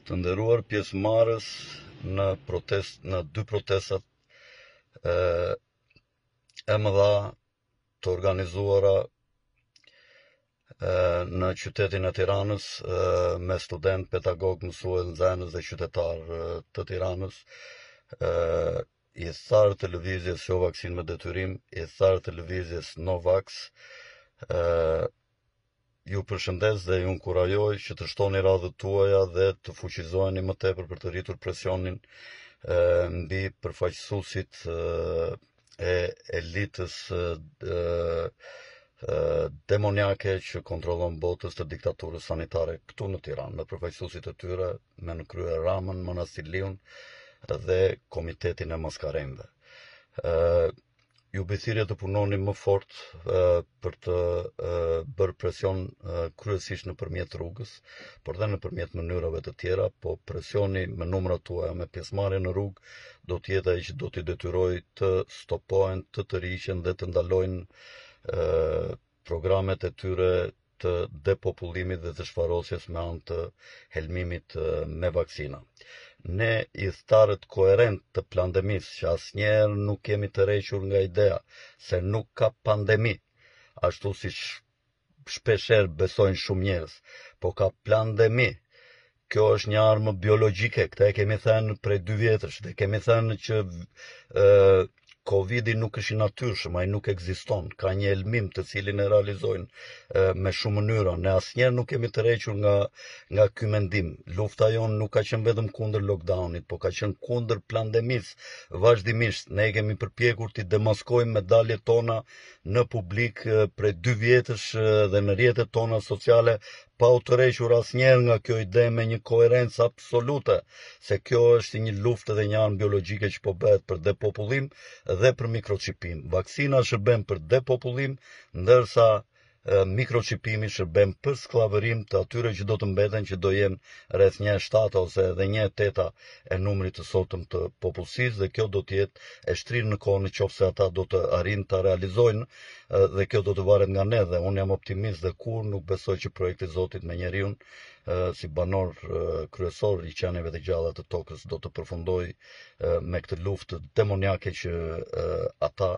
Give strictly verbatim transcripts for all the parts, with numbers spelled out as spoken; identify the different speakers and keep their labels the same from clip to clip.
Speaker 1: Të nderuar pjesëmarrës në protest në dy protestat e, e mëdha të organizuara e, në qytetin e Tiranës e, me student, pedagog, mësues, nxënës dhe qytetar e, të Tiranës. E, i tharë të lëvizjes Jo Vaksin me Detyrim, i tharë të lëvizjes No Vax. E, Ju përshëndes dhe ju inkurajoj që të shtoni radhët tuaja dhe të fuqizoheni më tepër për të rritur presionin e, mbi përfaqësuesit e, e elitës e, e, demoniake që kontrollon botës të diktaturës sanitare këtu në Tiranë, me përfaqësuesit e tyre, me në krye Ramën, Manastiliun dhe Komitetin e Maskaremve. E, Ju bëthirje të punoni më fort e, për të e, bërë presion e, kryesisht në përmjet rrugës, por dhe në përmjet mënyrave të tjera, po presioni me numrat tuaja, me pjesëmarrje në rrugë, do t'jetë ai që do t'i detyroj të stopohen, të të riqen dhe të ndalojnë e, programet e tyre të depopullimit dhe të shfarosjes me anë të helmimit e, me vaksina. Ne i thtarët koherent të pandemisë, që asnjëherë nuk kemi të rrequr nga ideja se nuk ka pandemi, ashtu si shpeshherë besojnë shumë njerëz, po ka pandemi. Kjo është një armë biologjike, këtë e kemi thënë prej dy vjetësh, dhe kemi thënë që e, Covidi nuk është i natyrshëm, ai nuk ekziston, ka një helmim të cilin e realizojnë e, me shumë mënyra. Ne asnjëherë nuk kemi të rrequr nga nga ky mendim. Lufta jonë nuk ka qenë vetëm kundër lockdownit, po ka qenë kundër pandemisë. Vazhdimisht ne kemi përpjekur të demaskojmë me daljet tona në publik e, prej dy vjetësh e, dhe në rrjetet tona sociale, pa u tërhequr asnjëherë nga kjo ide me një koherencë absolute, se kjo është një luftë dhe një armë biologjike që po bëhet për depopullim dhe për mikroçipim. Vaksina shërben për depopullim, ndërsa e, mikroçipimi shërben për skllavërim të atyre që do të mbeten, që do jenë rreth një e shtatë ose edhe një e teta e numrit të sotëm të popullsisë, dhe kjo do të jetë e shtrirë në kohë nëse ata do të arrijnë ta realizojnë, dhe kjo do të varet nga ne, dhe unë jam optimist dhe kur nuk besoj që projekti i Zotit me njeriu si banor kryesor i qenieve të gjalla të tokës do të përfundojë me këtë luftë demoniake që ata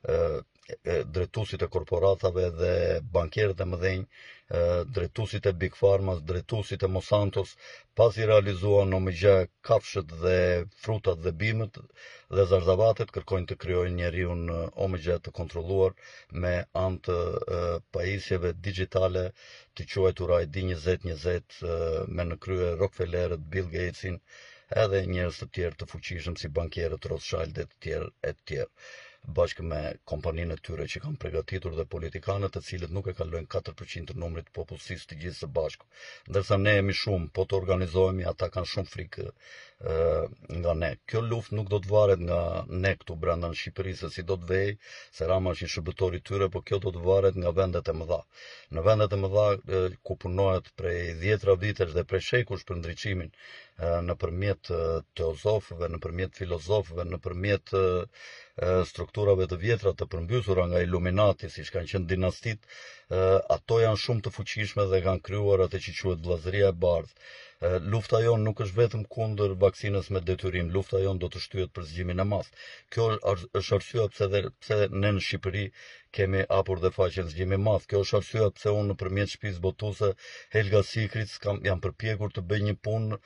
Speaker 1: drejtuesit e korporatave dhe bankierët e mëdhenj, drejtuesit e Big Pharmas, drejtuesit e Monsantos, pasi realizuan omegja kafshët dhe frutat dhe bimët dhe zarzavatet, kërkojnë të krijojnë njeriu omegja të kontrolluar me anë të pajisjeve digjitale të quajtura I D njëzet njëzet me në krye Rockefellerët, Bill Gatesin, edhe njerëz të tjerë të fuqishëm si bankierët Rothschild e të tjerë e të tjerë, bashkë me kompaninë e tyre që kanë përgatitur dhe politikanët të cilët nuk e kalojnë katër përqind të numrit të popullsisë të gjithë së bashku. Ndërsa ne jemi shumë, po të organizohemi, ata kanë shumë frikë e, nga ne. Kjo luftë nuk do të varet nga ne këtu brenda në Shqipëri se si do të vej, se Rama është një shërbëtor I tyre, po kjo do të varet nga vendet e mëdha. Në vendet e mëdha e, ku punohet prej dhjetra vitesh dhe prej shekush për ndriçimin nëpërmjet teozofëve, nëpërmjet filozofëve, nëpërmjet strukturave të vjetra të përmbysura nga Illuminati, siç kanë qenë dinastit, ato janë shumë të fuqishme dhe kanë krijuar atë që quhet vllazëria e bardhë. Lufta jonë nuk është vetëm kundër vaksinës me detyrim, lufta jonë do të shtyhet për zgjimin e madh. Kjo është arsyeja pse dhe pse ne në Shqipëri kemi hapur dhe faqen zgjimi i madh. Kjo është arsyeja pse unë nëpërmjet shtëpisë botuese Helga Sikrit kam jam përpjekur të bëj një punë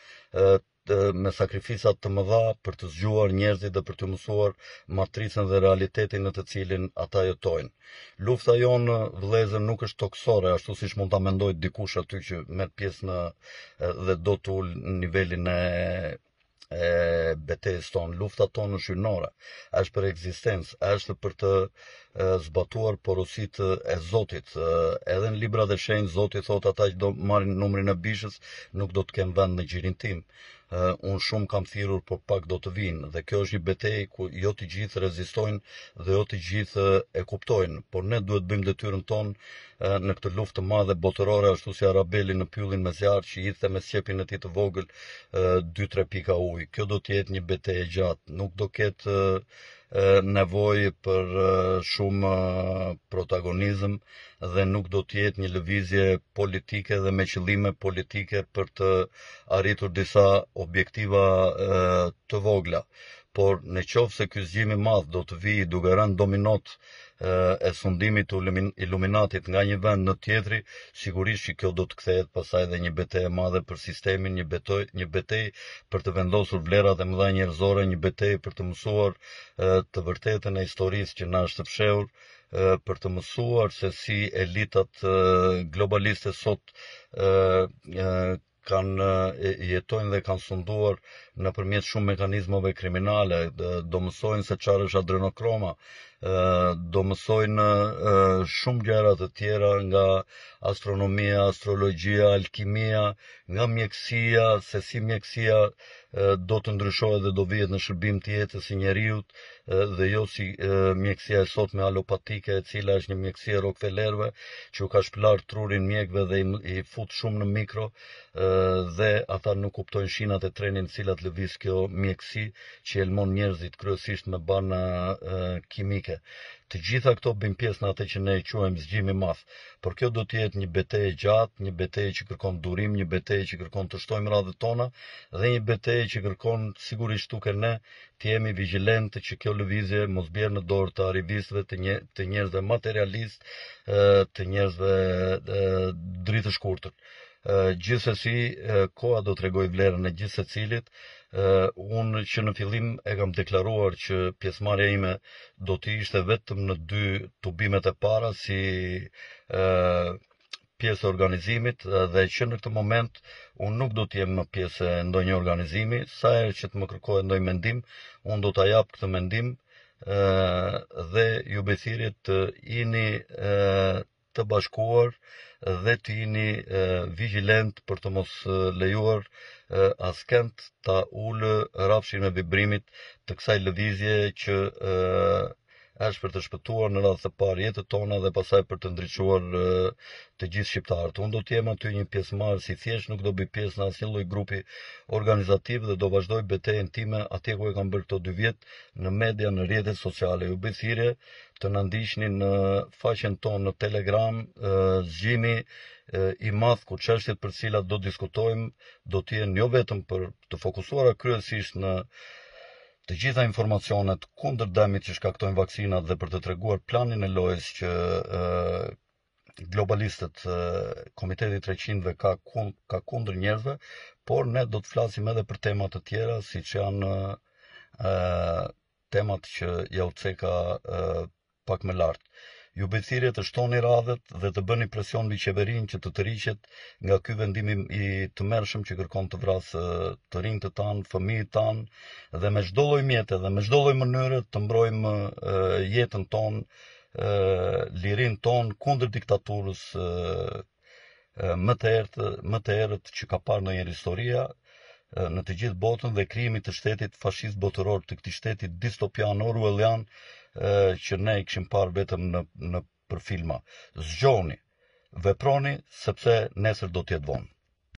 Speaker 1: me sakrificat të mëdha për të zgjuar njerëzit dhe për të mësuar matricën dhe realitetin në të cilin ata jetojnë. Lufta jonë, vëllezër, nuk është toksore, ashtu siç mund ta mendojë dikush aty që merr pjesë në dhe do të ul në nivelin e e betejës tonë. Lufta tonë është hynore, është për ekzistencë, është për të e, zbatuar porositë e Zotit. E, edhe në librat e shenjtë Zoti thotë ata që do marrin numrin e bishës nuk do të kenë vend në gjirin tim. Uh, unë shumë kam thirrur, por pak do të vinë, dhe kjo është një betejë ku jo të gjithë rezistojnë dhe jo të gjithë uh, e kuptojnë, por ne duhet bëjmë detyrën tonë uh, në këtë luftë të madhe botërore, ashtu si Arabeli në pyllin me zjarr që hidhte me sqepin e tij të vogël dy tre pika ujë. Kjo do të jetë një betejë gjatë, nuk do ketë uh, nevojë për shumë protagonizëm dhe nuk do të jetë një lëvizje politike dhe me qëllime politike për të arritur disa objektiva të vogla. Por në qoftë se ky zgjim i madh do të vijë duke rënë dominot e sundimit të iluminatit nga një vend në tjetri, sigurisht që kjo do të kthehet pasaj dhe një betejë e madhe për sistemin, një betejë, një betejë për të vendosur vlerat e mëdha njerëzore, një betejë për të mësuar të vërtetën e historisë që na është fshehur, për të mësuar se si elitat globaliste sot kanë jetojnë dhe kanë sunduar nëpërmjet shumë mekanizmave kriminale, do mësojnë se çfarë është adrenokroma, do mësojnë shumë gjëra të tjera nga astronomia, astrologjia, alkimia, nga mjekësia, se si mjekësia do të ndryshohet dhe do vihet në shërbim të jetës së njeriut, dhe jo si mjekësia e sotme alopatike, e cila është një mjekësi e Rockefellerëve, që u ka shpëlar trurin mjekëve dhe i fut shumë në mikro, dhe ata nuk kuptojnë shinat e trenin cilat lëviz kjo mjekësi që elmon njerëzit kryesisht me bana kimike. Të gjitha këto bëjnë pjesë në atë që ne e quajmë zgjim i madh, por kjo do të jetë një betejë gjatë, një betejë që kërkon durim, një betejë që kërkon të shtojmë radhët tona dhe një betejë që kërkon sigurisht duke ne të jemi vigjilentë që kjo lëvizje mos bjerë në dorë të arrivistëve, të, një, të njerëzve materialist, të njerëzve dritë shkurtër. Gjithsesi, koha do t'rregoj vlerën e gjithë secilit. Unë që në fillim e kam deklaruar që pjesëmarrja ime do të ishte vetëm në dy tubimet e para si pjesë e organizimit dhe që në këtë moment unë nuk do të jem në pjesë e ndonjë organizimi, sa herë që të më kërkohet ndonjë mendim, unë do ta jap këtë mendim dhe ju bethirit të jeni të bashkuar dhe të jeni vigjilent për të mos lejuar askënd ta ulë rrafshin e vibrimit të kësaj lëvizje që është për të shpëtuar në radhë të parë jetët tona dhe pasaj për të ndriçuar të gjithë shqiptarët. Unë do të jem aty një pjesëmarrës i thjesht, nuk do bëj pjesë në asnjë lloj grupi organizativ dhe do vazhdoj betejën time atje ku e kam bërë këto dy vjet në media, në rrjetet sociale. Ju bëj thirrje të na ndiqni në faqen tonë në Telegram, zgjimi i madh ku çështjet për cilat do diskutojmë do të jenë jo vetëm për të fokusuara kryesisht në të gjitha informacionet kundër dëmit që shkaktojnë vaksinat dhe për të treguar planin e lojës që globalistët, Komiteti treqind ka, ka kundër njerëzve, por ne do të flasim edhe për temat të tjera, siç janë temat që ja u ceka pak më lart. Ju bëj thirrje të shtoni radhët dhe të bëni presion mbi qeverinë që të tërhiqet nga ky vendim i tmerrshëm që kërkon të vrasë të rinjtë tanë, fëmijët tanë dhe me çdo lloj mjete dhe me çdo lloj mënyre të mbrojmë jetën tonë, lirinë tonë kundër diktaturës më të errët, më të errët që ka parë ndonjëherë historia në të gjithë botën dhe krijimit të shtetit fashist botëror, të këtij shteti distopian orwellian që ne i kishim parë vetëm në, në për filma. Zgjoni, veproni sepse nesër do të jetë vonë.